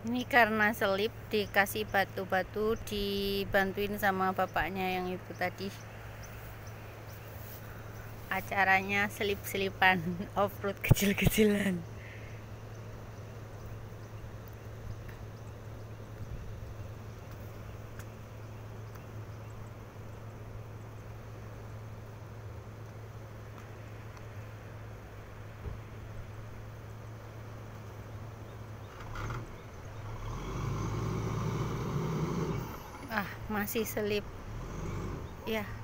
Ini karena selip dikasih batu-batu, dibantuin sama bapaknya yang itu tadi. Acaranya selip-selipan off-road kecil-kecilan. Masih selip ya.